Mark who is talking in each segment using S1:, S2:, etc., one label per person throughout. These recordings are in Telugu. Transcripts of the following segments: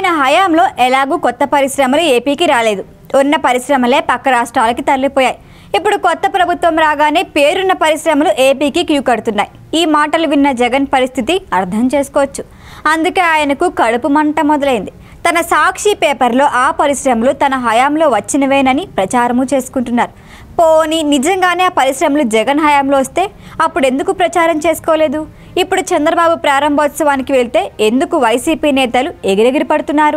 S1: ఆయన హయాంలో ఎలాగూ కొత్త పరిశ్రమలు ఏపీకి రాలేదు. ఉన్న పరిశ్రమలే పక్క రాష్ట్రాలకి తరలిపోయాయి. ఇప్పుడు కొత్త ప్రభుత్వం రాగానే పేరున్న పరిశ్రమలు ఏపీకి క్యూ కడుతున్నాయి. ఈ మాటలు విన్న జగన్ పరిస్థితి అర్థం చేసుకోవచ్చు. అందుకే ఆయనకు కడుపు మంట మొదలైంది. తన సాక్షి పేపర్లో ఆ పరిశ్రమలు తన హయాంలో వచ్చినవేనని ప్రచారము చేసుకుంటున్నారు. పోనీ నిజంగానే ఆ పరిశ్రమలు జగన్ హయాంలో వస్తే అప్పుడు ఎందుకు ప్రచారం చేసుకోలేదు? ఇప్పుడు చంద్రబాబు ప్రారంభోత్సవానికి వెళ్తే ఎందుకు వైసీపీ నేతలు ఎగిరెగిరి పడుతున్నారు?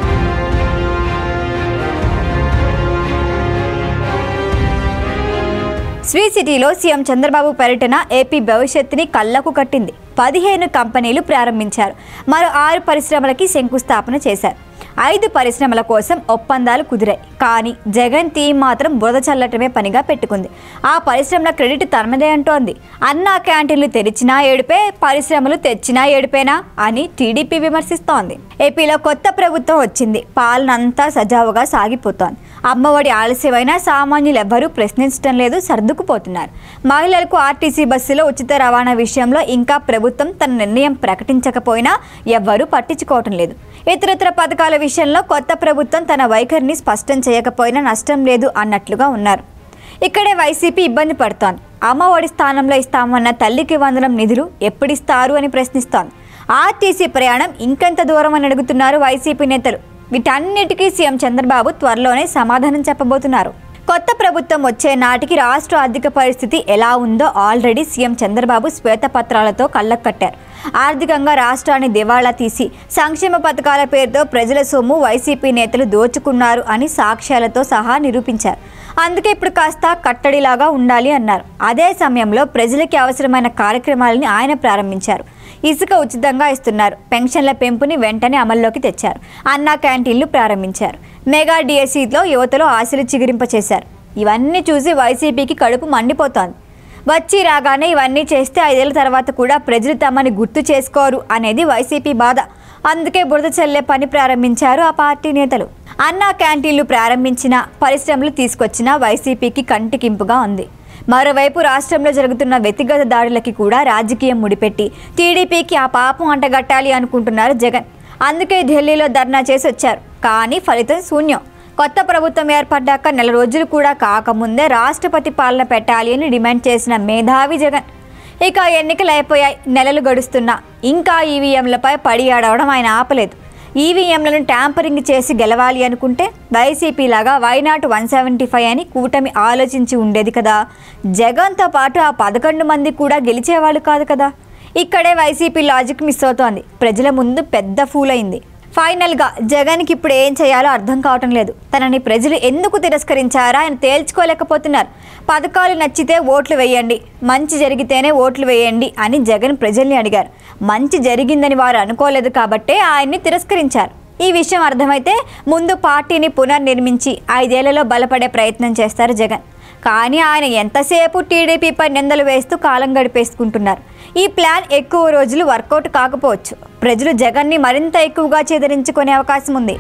S1: శ్రీ సిటీలో సీఎం చంద్రబాబు పర్యటన ఏపీ భవిష్యత్తుని కళ్లకు కట్టింది. 15 కంపెనీలు ప్రారంభించారు. మరో 6 పరిశ్రమలకి శంకుస్థాపన చేశారు. 5 పరిశ్రమల కోసం ఒప్పందాలు కుదిరాయి. కానీ జగన్ టీం మాత్రం బురద చల్లటమే పనిగా పెట్టుకుంది. ఆ పరిశ్రమల క్రెడిట్ తనదే అంటోంది. అన్నా క్యాంటీన్లు తెరిచినా ఏడుపే, పరిశ్రమలు తెచ్చినా ఏడుపేనా అని టీడీపీ విమర్శిస్తోంది. ఏపీలో కొత్త ప్రభుత్వం వచ్చింది. పాలనంతా సజావుగా సాగిపోతోంది. అమ్మఒడి ఆలస్యమైనా సామాన్యులు ఎవ్వరూ ప్రశ్నించడం లేదు, సర్దుకుపోతున్నారు. మహిళలకు ఆర్టీసీ బస్సులో ఉచిత రవాణా విషయంలో ఇంకా ప్రభుత్వం తన నిర్ణయం ప్రకటించకపోయినా ఎవ్వరూ పట్టించుకోవటం లేదు. ఇతరత్ర పథకాల విషయంలో కొత్త ప్రభుత్వం తన వైఖరిని స్పష్టం చేయకపోయినా నష్టం లేదు అన్నట్లుగా ఉన్నారు. ఇక్కడే వైసీపీ ఇబ్బంది పడుతోంది. అమ్మఒడి స్థానంలో ఇస్తామన్న తల్లికి వందనం నిధులు ఎప్పుడిస్తారు అని ప్రశ్నిస్తోంది. ఆర్టీసీ ప్రయాణం ఇంకెంత దూరం అని అడుగుతున్నారు వైసీపీ నేతలు. వీటన్నిటికీ సీఎం చంద్రబాబు త్వరలోనే సమాధానం చెప్పబోతున్నారు. కొత్త ప్రభుత్వం వచ్చే నాటికి రాష్ట్ర ఆర్థిక పరిస్థితి ఎలా ఉందో ఆల్రెడీ సీఎం చంద్రబాబు శ్వేతపత్రాలతో కళ్ళకు కట్టారు. ఆర్థికంగా రాష్ట్రాన్ని దివాళా తీసి సంక్షేమ పథకాల పేరుతో ప్రజల సొమ్ము వైసీపీ నేతలు దోచుకున్నారు అని సాక్ష్యాలతో సహా నిరూపించారు. అందుకే ఇప్పుడు కాస్త కట్టడిలాగా ఉండాలి అన్నారు. అదే సమయంలో ప్రజలకి అవసరమైన కార్యక్రమాలని ఆయన ప్రారంభించారు. ఇసుక ఉచితంగా ఇస్తున్నారు. పెన్షన్ల పెంపుని వెంటనే అమల్లోకి తెచ్చారు. అన్నా క్యాంటీన్లు ప్రారంభించారు. మెగా డిఎస్సిలో యువతలో ఆశలు చిగురింపచేశారు. ఇవన్నీ చూసి వైసీపీకి కడుపు మండిపోతోంది. వచ్చి రాగానే ఇవన్నీ చేస్తే 5 ఏళ్ల తర్వాత కూడా ప్రజలు తమని గుర్తు చేసుకోరు అనేది వైసీపీ బాధ. అందుకే బురద చల్లే పని ప్రారంభించారు ఆ పార్టీ నేతలు. అన్నా క్యాంటీన్లు ప్రారంభించిన, పరిశ్రమలు తీసుకొచ్చిన వైసీపీకి కంటికింపుగా ఉంది. మరోవైపు రాష్ట్రంలో జరుగుతున్న వ్యక్తిగత దాడులకి కూడా రాజకీయం ముడిపెట్టి టీడీపీకి ఆ పాపం అంటగట్టాలి అనుకుంటున్నారు జగన్. అందుకే ఢిల్లీలో ధర్నా చేసి వచ్చారు. కానీ ఫలితం శూన్యం. కొత్త ప్రభుత్వం ఏర్పడ్డాక నెల రోజులు కూడా కాకముందే రాష్ట్రపతి పాలన పెట్టాలి అని డిమాండ్ చేసిన మేధావి జగన్. ఇక ఎన్నికలు అయిపోయాయి, నెలలు గడుస్తున్నా ఇంకా ఈవీఎంలపై పడి ఆడవడం ఆయన ఆపలేదు. ఈవీఎంలను ట్యాంపరింగ్ చేసి గెలవాలి అనుకుంటే వైసీపీ లాగా వైనాట్ 175 అని కూటమి ఆలోచించి ఉండేది కదా. జగన్తో పాటు ఆ 11 మంది కూడా గెలిచేవాళ్ళు కాదు కదా. ఇక్కడే వైసీపీ లాజిక్ మిస్ అవుతోంది. ప్రజల ముందు పెద్ద ఫూల్ అయింది. ఫైనల్గా జగన్కి ఇప్పుడు ఏం చేయాలో అర్థం కావటం లేదు. తనని ప్రజలు ఎందుకు తిరస్కరించారా ఆయన తేల్చుకోలేకపోతున్నారు. పథకాలు నచ్చితే ఓట్లు వేయండి, మంచి జరిగితేనే ఓట్లు వేయండి అని జగన్ ప్రజల్ని అడిగారు. మంచి జరిగిందని వారు అనుకోలేదు కాబట్టే ఆయన్ని తిరస్కరించారు. ఈ విషయం అర్థమైతే ముందు పార్టీని పునర్నిర్మించి 5 ఏళ్లలో బలపడే ప్రయత్నం చేస్తారు జగన్. కానీ ఆయన ఎంతసేపు టీడీపీపై నిందలు వేస్తూ కాలం గడిపేసుకుంటున్నారు. ఈ ప్లాన్ ఎక్కువ రోజులు వర్కౌట్ కాకపోవచ్చు. ప్రజలు జగన్ని మరింత ఎక్కువగా చెదిరించుకునే అవకాశం ఉంది.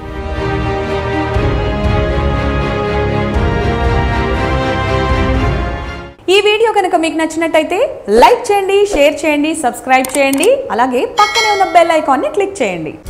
S2: ఈ వీడియో కనుక మీకు నచ్చినట్టయితే లైక్ చేయండి, షేర్ చేయండి, సబ్స్క్రైబ్ చేయండి. అలాగే పక్కనే ఉన్న బెల్ ఐకాన్ని క్లిక్ చేయండి.